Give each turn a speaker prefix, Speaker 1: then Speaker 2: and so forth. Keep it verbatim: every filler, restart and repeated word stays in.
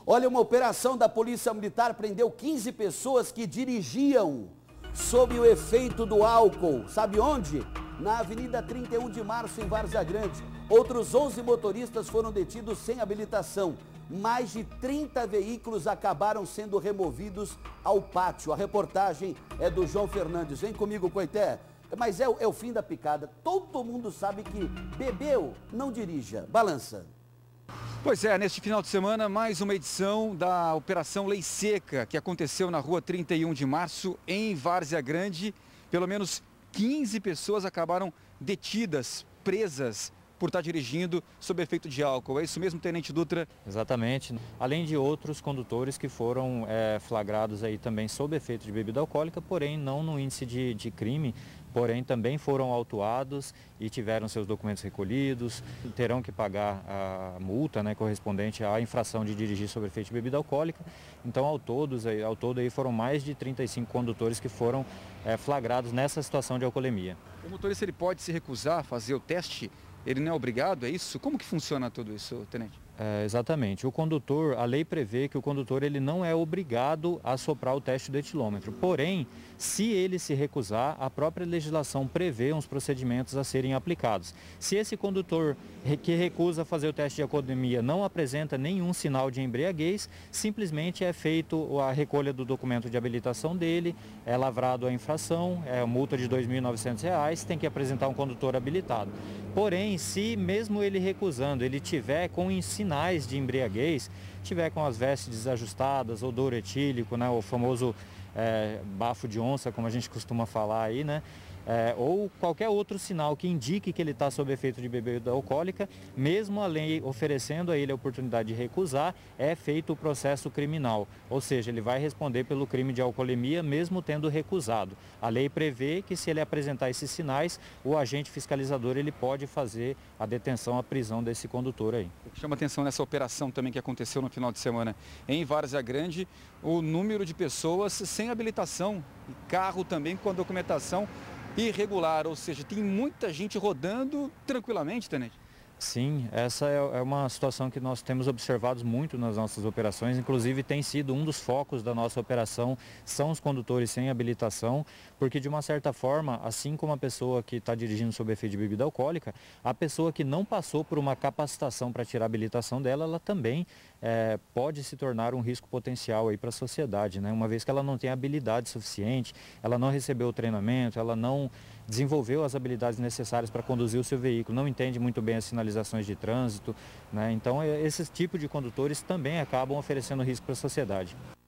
Speaker 1: Olha, uma operação da Polícia Militar prendeu quinze pessoas que dirigiam sob o efeito do álcool. Sabe onde? Na Avenida trinta e um de Março, em Várzea Grande. Outros onze motoristas foram detidos sem habilitação. Mais de trinta veículos acabaram sendo removidos ao pátio. A reportagem é do João Fernandes. Vem comigo, Coité. Mas é, é o fim da picada. Todo mundo sabe que bebeu, não dirija. Balança.
Speaker 2: Pois é, neste final de semana, mais uma edição da Operação Lei Seca, que aconteceu na rua trinta e um de Março, em Várzea Grande. Pelo menos quinze pessoas acabaram detidas, presas, por estar dirigindo sob efeito de álcool. É isso mesmo, Tenente Dutra?
Speaker 3: Exatamente. Além de outros condutores que foram é, flagrados aí também sob efeito de bebida alcoólica, porém não no índice de, de crime, porém também foram autuados e tiveram seus documentos recolhidos, terão que pagar a multa, né, correspondente à infração de dirigir sob efeito de bebida alcoólica. Então, ao, todos, ao todo, aí foram mais de trinta e cinco condutores que foram é, flagrados nessa situação de alcoolemia.
Speaker 2: O motorista ele pode se recusar a fazer o teste? Ele não é obrigado, é isso? Como que funciona tudo isso, Tenente?
Speaker 3: É, exatamente. O condutor, a lei prevê que o condutor ele não é obrigado a soprar o teste do etilômetro. Porém, se ele se recusar, a própria legislação prevê uns procedimentos a serem aplicados. Se esse condutor que recusa fazer o teste de alcoolemia não apresenta nenhum sinal de embriaguez, simplesmente é feito a recolha do documento de habilitação dele, é lavrado a infração, é multa de dois mil e novecentos reais, tem que apresentar um condutor habilitado. Porém, se mesmo ele recusando, ele tiver com sinais de embriaguez, tiver com as vestes desajustadas, odor etílico, né, o famoso é, bafo de onça, como a gente costuma falar aí, né? É, ou qualquer outro sinal que indique que ele está sob efeito de bebida alcoólica, mesmo a lei oferecendo a ele a oportunidade de recusar, é feito o processo criminal. Ou seja, ele vai responder pelo crime de alcoolemia, mesmo tendo recusado. A lei prevê que se ele apresentar esses sinais, o agente fiscalizador ele pode fazer a detenção, a prisão desse condutor aí.
Speaker 2: O que chama atenção nessa operação também que aconteceu no final de semana em Várzea Grande, o número de pessoas sem habilitação e carro também com a documentação irregular, ou seja, tem muita gente rodando tranquilamente, Tenente?
Speaker 3: Sim, essa é uma situação que nós temos observado muito nas nossas operações, inclusive tem sido um dos focos da nossa operação, são os condutores sem habilitação, porque de uma certa forma, assim como a pessoa que está dirigindo sob efeito de bebida alcoólica, a pessoa que não passou por uma capacitação para tirar a habilitação dela, ela também é, pode se tornar um risco potencial aí para a sociedade, né? Uma vez que ela não tem habilidade suficiente, ela não recebeu o treinamento, ela não desenvolveu as habilidades necessárias para conduzir o seu veículo, não entende muito bem as sinalizações de trânsito, né? Então esses tipos de condutores também acabam oferecendo risco para a sociedade.